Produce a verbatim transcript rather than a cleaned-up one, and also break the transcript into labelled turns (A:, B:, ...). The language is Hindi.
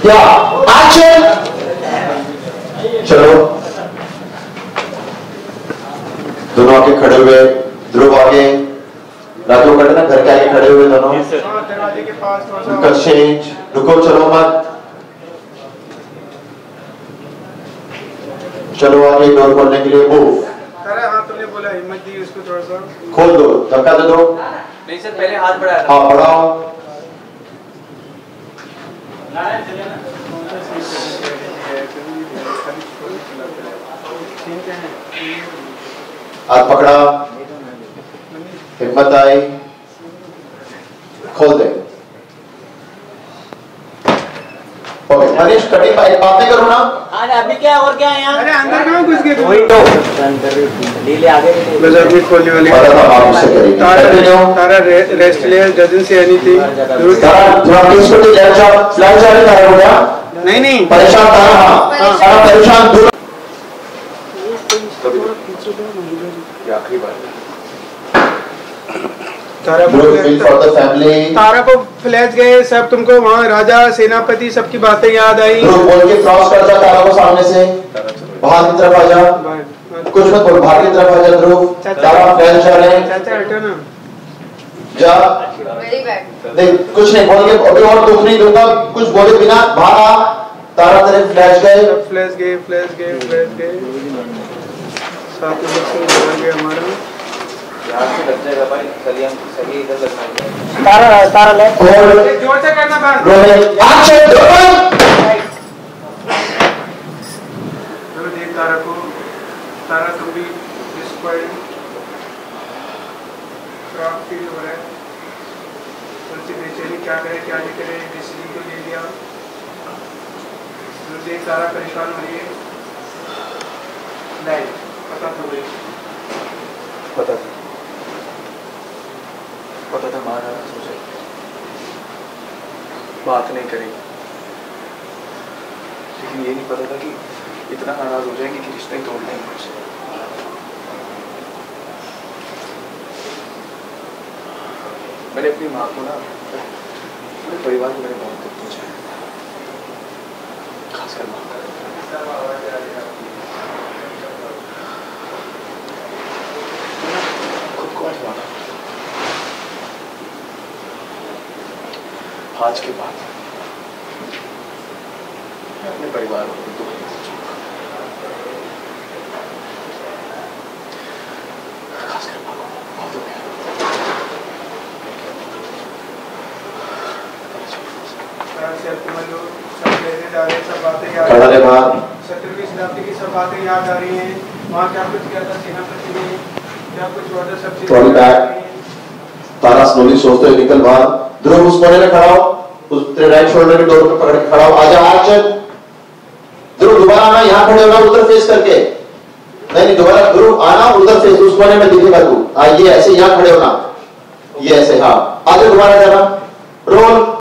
A: क्या एक्शन। चलो दोनों आके खड़े हुए, ध्रुव आगे, राजू खड़े ना घर के आगे खड़े हुए दोनों,
B: दरवाजे के पास
A: उनका चेंज, रुको चलो मत, चलो आगे डोर खोलने के लिए मूव।
B: अरे हाँ तुमने बोला हिम्मत दी उसको थोड़ा सा
A: खोल दो, धक्का दे दो।
C: नहीं सर पहले हाथ बढ़ाया।
A: हाँ बढ़ाओ, हाथ पकड़ा, हिम्मत आई, खोल दे। ओके मनीष कटिंग बात नहीं करो ना।
C: अरे अभी क्या और क्या है यहाँ?
B: अरे अंदर कहाँ घुस गए तुम?
C: वही तो लीले आगे
B: बस अभी खोलने वाली
A: पता था आप उससे करेंगे।
B: तारा तारा रेस्ट ले doesn't say anything।
A: तारा थोड़ा प्लीज को तो जल्द जाओ, फ्लैश जाने तारा हो गया।
B: नहीं नहीं
A: परेशान तारा, हाँ तारा परेशान दूर।
D: ये आखिरी बार
B: Tara
A: for the family.
B: Tara को फ्लैश गए सब, तुमको वहाँ राजा सेनापति सबकी बातें याद आई।
A: ध्रुव बोल के क्रॉस कर जा तारा को सामने से, बाहर की तरफ आ जा, कुछ मत बोल, बाहर की तरफ आ जा ध्रुव। तारा फ्लैश जा रहे हैं,
B: चाचा हटो ना
A: जा
E: वेरी बैड।
A: देख कुछ नहीं बोल के, अभी और दुख नहीं दूंगा, कुछ बोले बिना बाहर आ। तारा तेरे फ्लैश गए,
B: फ्लैश गए फ्लैश गए फ्लैश गए साथ में बच्चे गए हमारा।
C: यहाँ से लग जाएगा भाई, सही हम सही इधर लगना है।
B: तारा तारा ले
A: और
B: जोर से करना बंद।
A: Rolling action.
B: चलो देख तारा को, तारा तुम भी डिस्क्वाइल्ड क्राफ्ट फील हो रहा है, थोड़ी बेचैनी क्या करे क्या नहीं करे, डिसीजन तो ले लिया। चलो देख तारा परेशान हो रही है। नहीं पता तो नहीं,
D: पता था पता था माँ नाराज हो जाएगी, बात नहीं करेगी, लेकिन ये नहीं पता था कि इतना नाराज हो जाएंगे कि रिश्ते तोड़ देंगे मुझसे। मैंने अपनी माँ को ना, पूरे परिवार को मैंने बहुत दुख पहुंचाया, खासकर माँ को। खुद को अजमाना, आज के बाद मैं अपने परिवार को दुख नहीं पहुंचाऊंगा, खासकर माँ को। बहुत हो गया।
B: सब बातें याद
A: खड़ा रहे बाहर।
B: सत्रहवीं शताब्दी की सब बातें याद आ रही हैं। वहाँ क्या कुछ किया था सेनापति ने, क्या कुछ हुआ था, सब चीजें।
A: तारा स्लोली सोचते हुए निकल बाहर। ध्रुव उस कोने में खड़ा हो, उस तेरे राइट शोल्डर के डोर पे पकड़ के खड़ा हो। आजा एक्शन। ध्रुव दोबारा आना, यहाँ खड़े होना उधर फेस करके। नहीं नहीं दोबारा ध्रुव आना उधर फेस, उस कोने में दिखेगा तू। आ ये ऐसे यहाँ खड़े होना, ये ऐसे, हाँ आगे दोबारा जाना। रोल